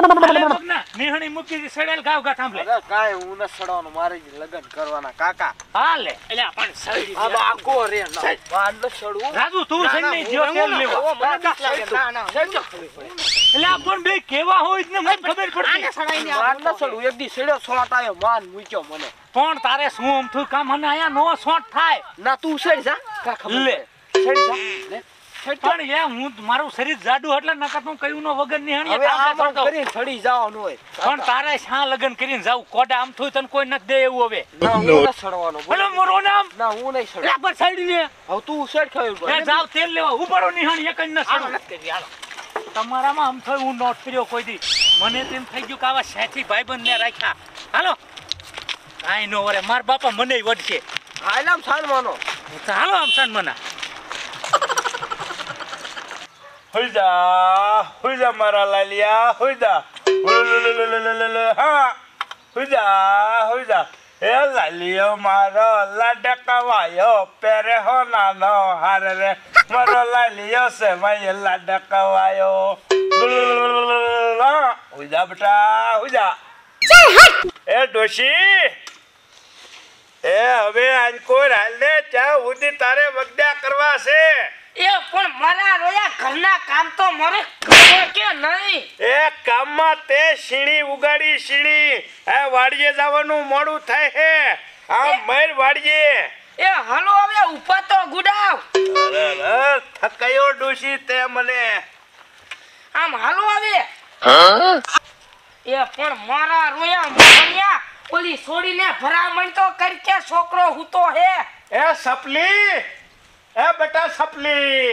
અલે મગના નિહણી મૂકી સડેલ ગાવ ગા થાંભલે અરે કાઈ હું ન સડવાનું મારે લગન કરવાના કાકા હાલે એટલે પણ સડી આ બાગો રે ના વાડ ન સડવું રાજુ તું સડી જો તેલ લેવા મને બીક લાગે ના એટલે આપણ બે કેવા હોય ને મને ખબર પડતી આને સડાઈને વાડ ન સડવું એક દી સડ્યો સોટ આયો માન મૂક્યો મને પણ તારે શું આમ થયું કામ મને આયા નો શોટ થાય ના તું સડ જા કા ખબર લે સડ જા લે પણ એ હું મારું શરીર જાડું એટલે નકર તું કયું નો વગર નિહણીએ હવે તાંબે આમ પડતો કરી સડી જાવાનું હોય પણ તારે શા લગન કરીને જાવ કોડા આમ થયું તને કોઈ ન દે એવું હવે ના હું ન સડવાનો બોલો મોરો નામ ના હું નહીં સડ રાબર સાઈડ ને હવે તું સડ ખાવ એ જાવ તેલ લેવા ઉપાડો નિહણી એક જ ન સડો તમારામાં આમ થયું હું નોટ કર્યો કોઈ દી મને તેમ થઈ ગયું કે આવા સાથી ભાઈબંધ ને રાખ્યા હાલો કાઈ નો વરે માર બાપા મને વડશે હાલામ સાનવાનો હાલો આમ સાન મના હુજા મારા લાલિયા હુજા હા હુજા એ લાલિયો મારો લાડકવાયો પેરે હો નાનો હાર રે મારો લાલિયો છે ભાઈ લાડકવાયો હુજા બેટા હુજા એ ડોશી એ હવે આજ કોઈ હાલને ચા ઉધી તારે વગડા કરવા છે એ પણ મારા રોયા ઘરના કામ તો મારે કરવો કે નહીં એ કામમાં તે સીણી ઉગાડી સીણી એ વાડીએ જવાનું મોડું થાય હે આ મર વાડીએ એ હાલો હવે ઉપર તો ગુડાવ અરે થકાયો ડોશી તે મને આમ હાલો હવે એ પણ મારા રોયા મોણિયા ઓલી છોડીને ભરામણ તો કરી કે છોકરો હૂતો હે એ સપલી એ બેટા સપલી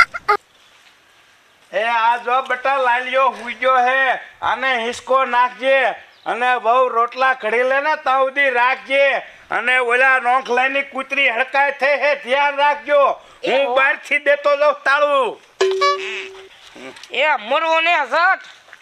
એ આ જો બેટા લાલિયો હુઈજો હે આને હિસકો નાખજે અને બહુ રોટલા ઘડી લેને ત્યાં સુધી રાખજે અને ઓલા નોખ લાઈની કૂતરી હડકાય થઈ હે ધ્યાન રાખજો હું બહારથી દેતો જાઉં તાળું એ મરવો ને ઝટ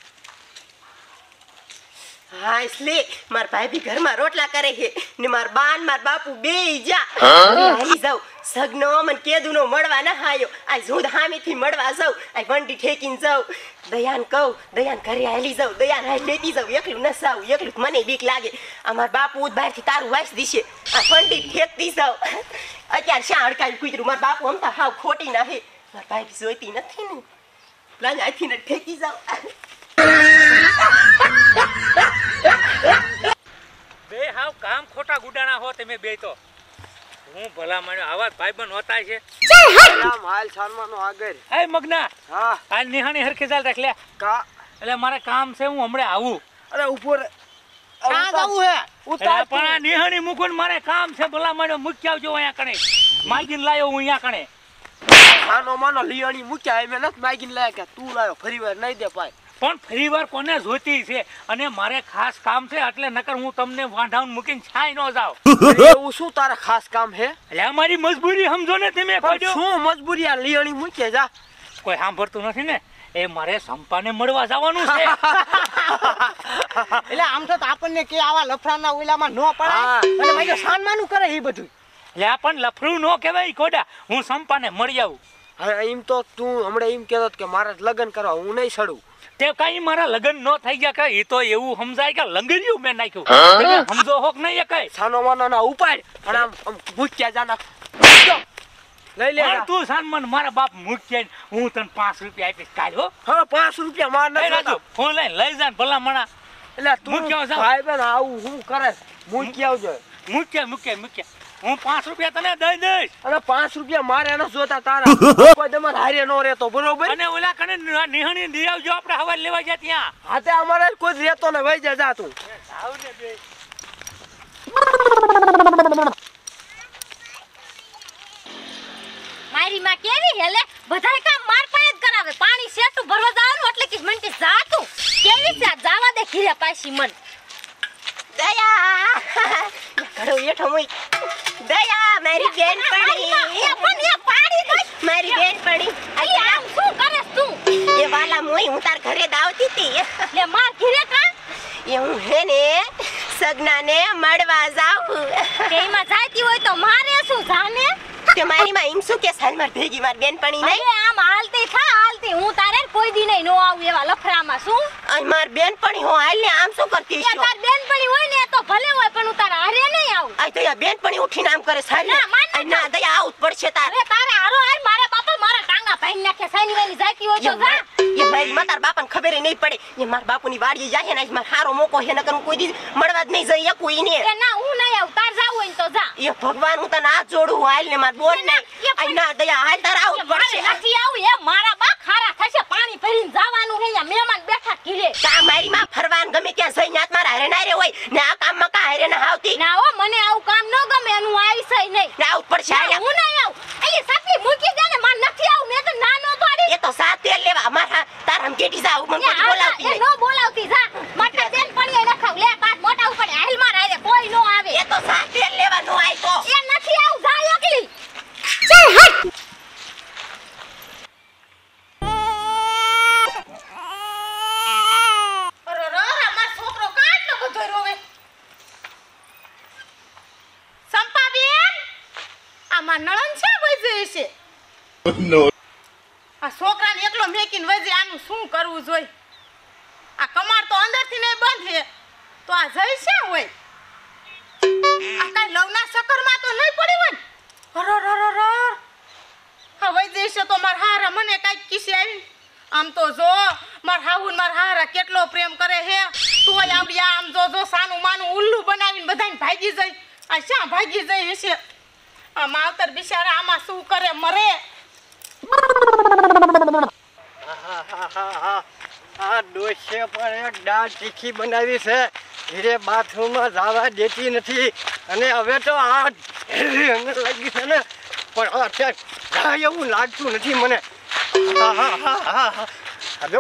હા એટલે માર ભાઈ ભી ઘરમાં રોટલા કરે છે ને માર બાન માર બાપુ બેય જા હાલી જાવ સગનો મન કેદુનો મળવા ન હાયો આ જોદ હામેથી મળવા જાવ આ વંડી ઠેકીને જાવ દયાન કહું દયાન ઘરે હાલી જાવ દયાન હાઈ લેતી જાવ એકલું ન સાવ એકલું મને બીક લાગે આ માર બાપુ બહારથી તારું વાસ દીશે આ વંડી ઠેકતી જાવ અત્યારે શા હડકાઈ કૂતરું માર બાપુ હમતા હાવ ખોટી ના હે માર ભાઈ ભી જોઈતી નથી ને પ્લાન આથી ને ઠેકી જાવ બે હાવ કામ ખોટા ગુડાણા હો તમે બે તો હું ભલા માણ્યો આવા ભાઈબંધ હોતા છે હાલામ હાલ સાનવાનો આગળ એ મગના હા આ નિહાણી હરખે ચાલ રાખ લે કા એટલે મારે કામ છે હું હમણાં આવું અરે ઉપર ક્યાં જાવું હે ઉતાર પણ આ નિહાણી મૂકું મારે કામ છે ભલા માણ્યો મૂકી આવજો અહીંયા કણે માગીને લાયો હું અહીંયા કણે સાનો માનો લીયાણી મૂક્યા એમે નથી માગીને લાયા કે તું લાયો ફરીવાર નહીં દે પાય પણ ફરીવાર કોને જોઈતી છે અને મારે ખાસ કામ છે એટલે નકર હું તમને વાંઢાውን મૂકીને છાઈ ન જાવ એવું શું તારા ખાસ કામ હે એટલે અમારી મજબૂરી સમજો ને તમે પણ શું મજબૂરી આ લીયાણી મૂકે જા કોઈ સાંભળતું નથી ને એ મારે સંપાને મળવા જવાનું છે એટલે આમ તો આપણને કે આવા લફરાના ઓલામાં ન પડાય અને ભાઈ સાનમાનું કરે એ બધું એટલે આ પણ લફરું ન કહેવાય કોડા હું સંપાને મળી આવું હવે એમ તો તું હમણાં એમ કહેતો કે મારે લગ્ન કરવા હું નહીં સડું તે કઈ મારા લગ્ન ન થઈ ગયા કે એ તો એવું સમજાય કે લંગરિયું મેં નાખ્યું તમે સમજો હોક નહીં એ કઈ સાનો માનો ના ઉપાડ અને આમ ભૂખ્યા જાના લઈ લે તું સાનમન મારા બાપ મૂક્યા હું તને 5 રૂપિયા આપીશ કાલ હો હા 5 રૂપિયા માર ન રાજુ ફોન લઈ જા ભલા મણા એટલે તું મૂક્યા જાવ ભાઈ બેન આવું હું કરે મૂકી આવજો મૂક્યા હું 5 રૂપિયા તને દઈ દઈશ અને 5 રૂપિયા મારે ન જોતા તારા કોઈ તમાર હારે નો રહેતો બરોબર અને ઓલા કને નિહણી દી આવજો આપણે હવા લેવા જા ત્યાં હાતે અમારે કોઈ રહેતો ને વઈ જા તું આવ ને બે મારી માં કેવી હેલે બધાય કામ માર પાસે જ કરાવે પાણી સેટું ભરવા જવાનું એટલે કે મન કે જાતું કેવી છે જાવા દે ઘીરે પાછી મન દયા ઘડો એઠો મોય દયા મારી બેન પડી એ પણ એ પાડી દઈ મારી બેન પડી અલી આમ શું કરેસ તું એ વાલા મોય હું તાર ઘરે દાવતી હતી લે માર ઘીરે કા એ હું હે ને સગનાને મળવા જાઉં કેમાં જાતી હોય તો મારે શું જાને તે મારી માં એમ શું કે સાલ માર ભેગી માર બેનપણી નહીં અરે આમ હાલતી થા હાલતી હું તારે કોઈ દી નહીં નો આવું એવા લફરામાં શું આ માર બેનપણી હો હાલ ને આમ શું કરતી એ છો તાર બેનપણી હોય ને તો ભલે હોય પણ હું તારા હારે નહીં આવું આ તો આ બેનપણી ઉઠીને આમ કરે સાલ ના, માન ન ના દયા આવું જ પડશે તાર અરે તારે હારો હાર મારા બાપા મારા ટાંગા ભાઈ નાખે સાની વાની જાતી હોય તો જા એ ભાઈ માં તાર બાપાને ખબર નહીં પડે એ માર બાપુની વાડીએ જાય ને માર હારો મોકો હે નકર કોઈ દી મળવા જ નહીં જઈ કોઈ ને એ ના હું નહીં આવું તાર જાવું હોય ને તો જા એ ભગવાન હું તને હાથ જોડું હાલ ને માર બોલ ને આ ના દયા હાલ તાર આવું જ પડશે નથી આવું એ મારા બા ખારા થશે પાણી ભરીને જવાનું હે અહીંયા મહેમાન બેઠા ઘીરે કા મારી માં ફરવાન ગમે ત્યાં જઈ નાત મારા હારે ના રે હોય ને આ કામમાં કા હારે ના આવતી ના હો મને આવું કામ ન ગમે એનું આવીશ નહીં ને આવું જ પડશે ના, હું નહીં આવું અહીં સાથી મૂકી દે ને માર નથી આવું મેં તો નાનો પાડી એ તો સાત તેલ લેવા મારા તાર હમ કેટી જાવ મને કોઈ બોલાવતી એ નહીં નો બોલાવતી જા માથે તેલ પડીએ નખાવ લે કાટ મોટા ઉપર હેલ માર આરે કોઈ નો આવે એ તો સાત તેલ લેવા નો આય તો એ નથી આવું જા એકલી ચલ હટ અરે રા માર છોકરો કાટલો બધો રોવે સંપા બેન આ માર નણન છે વઈ છે આ છોકરાને એકલો મેકીને વજે આનું શું કરવું જોઈ આ કમાડ તો અંદરથી નહીં બંધ છે તો આ જઈ છે હોય આ કાઈ લવના ચક્કરમાં તો નહીં પડી હોય ર હા વજે છે તો માર હારા મને કાઈ કિસે આવી આમ તો જો માર હાહુન માર હારા કેટલો પ્રેમ કરે હે તોય આવડી આમ જો સાનું માનું ઉલ્લુ બનાવીને બધાને ભાગી જાય આ શા ભાગી જાય છે આ માવતર બિચારા આમાં શું કરે મરે આ ડોશે પણ એક દાળ તીખી બનાવી છે ધીરે બાથરૂમમાં જવા દેતી નથી અને હવે તો આ અંદર લાગી છે ને પણ અત્યારે જાય એવું લાગતું નથી મને હવે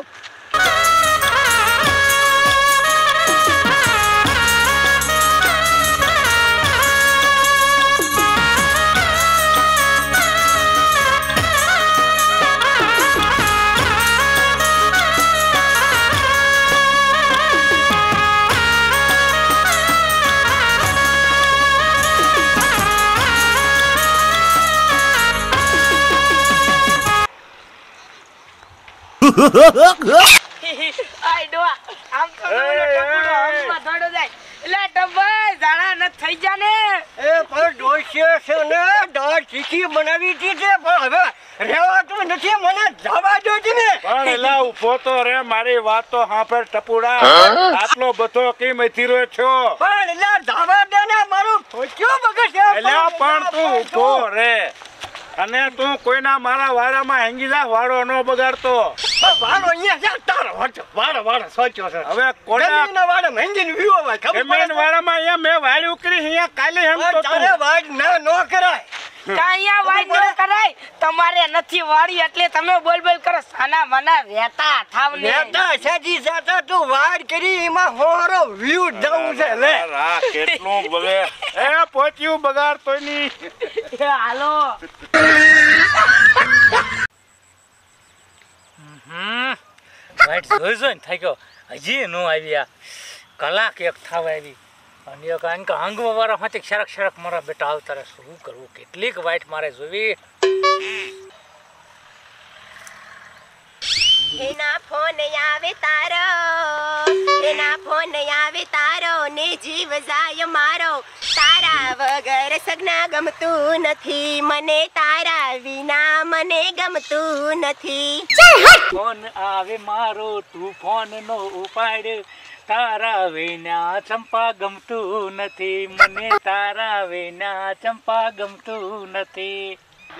આઈ ડોઆ આમ તો ટપુડો આમમાં દોડો જાય એટલે ટભાઈ જાણા ન થઈ જા ને એ પણ ડોશે છે ને દાળ તીખી બનાવી હતી છે પણ હવે રહેવાતું નથી મને જવા દો ને પણ એલા ઉભો તો રે મારી વાત તો હાંભળ ટપુડા આટલો બધો કેમ અથીરો છો પણ એલા જવા દે ને મારું સોચ્યો બગસ એલા પણ તું ઉભો રે અને તું કોઈના મારા વાડામાં હેંગી જા વાડો ન બગાડતો વાળો અહીંયા જા તારો વાળો સોચ્યો છે હવે કોના જમીનના વાળા મહેંગીને વ્યૂ હોય ખબર જમીન વાડામાં અહીંયા મેં વાડી ઉકરી અહીંયા કાલે એમ તો તારે વાડ ના નો કરાય કાયા વાઈ ન કરાય તમારે નથી વાળી એટલે તમે બોલ કરો સાના મના વેતા થાવ ને નેતા સાજી સાતા તું વાડ કરી એમાં હોરો વ્યૂ જવું છે લે આ કેટલું બગે એ પોચ્યું બગાડતો ની હાલો વાઈટ જોઈ જોઈને થઈ ગયો હજી નો આવ્યા કલાક એક થાવ આવી અને એક આંક આંગવા વાળા હાથે શરક મારા બેટા આવતા રહે શું કરવું કેટલીક વાઈટ મારે જોવી એના ફોન આવે તારો ને જીવ જાય મારો તારા વગર સગના ગમતું નથી મને તારા વિના મને ગમતું નથી ફોન આવે મારો તું ફોન નો ઉપાડ તારા વિના ચંપા ગમતું નથી મને તારા વિના ચંપા ગમતું નથી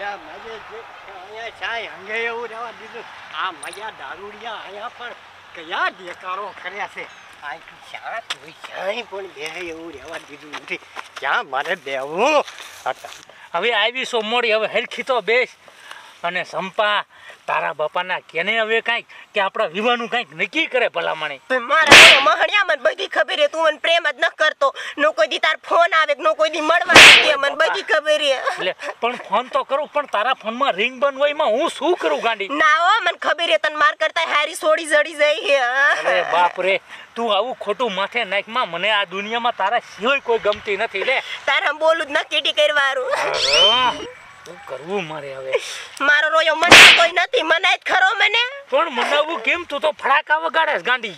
આ મજા દારૂડિયા અહીંયા પણ કયા દેકારો કર્યા છે આ શાળા તું ક્યાંય પણ બે એવું રહેવા દીધું નથી ક્યાં મારે બેવું હવે આવી સો મોડી હવે હરખી તો બેસ અને સંપા તારા બાપાના કેને હવે કાંઈક કે આપણા વિવાહનું કાંઈક નક્કી કરે ભલામણી મારા મહણિયા મને બધી ખબર હે તું મને પ્રેમ જ ન કરતો નો કોઈ દી તાર ફોન આવે નો કોઈ દી મળવા આવે મને બધી ખબર હે એટલે પણ ફોન તો કરું પણ તારા ફોનમાં રિંગ બંધ હોય એમાં હું શું કરું ગાંડી ના હો મને ખબર હે તને માર કરતા હારી સોડી જડી જઈ હે અરે બાપ રે તું આવું ખોટું માથે નાખમાં મને આ દુનિયામાં તારા સિવાય કોઈ ગમતી નથી લે તારા બોલું જ ન કીટી કરવારું શું કરવું મારે હવે? મારો રોયો મનાવતોય નથી, મનાય જ ખરો મને. પણ મનાવવું કેમ? તું તો ફડાકા વગાડે ગાંડી.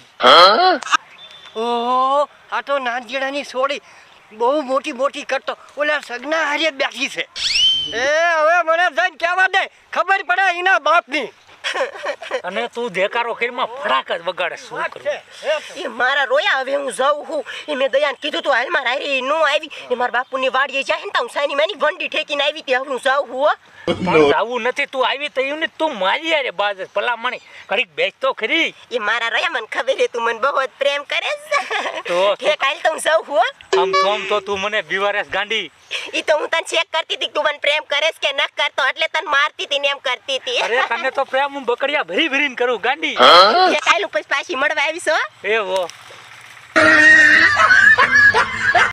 ઓહો, આ તો નાનજીડાની સોડી બહુ મોટી મોટી કરતો ઓલા સગના હારે બેઠી છે. એ હવે મને જઈને કહેવા દે, ખબર પડે એના બાપની. અને તું દેકારો કરીમાં ફડાકા જ વગાડે. શું કરવું? એ મારા રોયા, હવે હું જાઉં હું. એ મેં દયાને કીધું તું હાલ માર હારી નો આવી. એ મારા બાપુની વાડીએ જાય ને તો હું સાની માની વંડી ઠેકીને આવી હતી. હવે હું જાઉં હું. પણ જાવું નથી. તું આવી તો એવું ને તું મારી યારે બાજ ભલા મણી ઘડીક બેસ તો ખરી. એ મારા રોયા, મને ખબર હે તું મને બહુ જ પ્રેમ કરે તો ઠેક હાલ તો હું જાઉં હું. આમ તો તું મને બીવારેસ ગાંડી. ઈ તો હું તને ચેક કરતી હતી તું મને પ્રેમ કરેસ કે ન કરતો, એટલે તને મારતી હતી ને એમ કરતી હતી. અરે તને તો પ્રેમ હું બકડિયા ભરી ભરીને કરું ગાંડી. ઠેક હાલ પછી પાછી મળવા આવીશ હો. એવો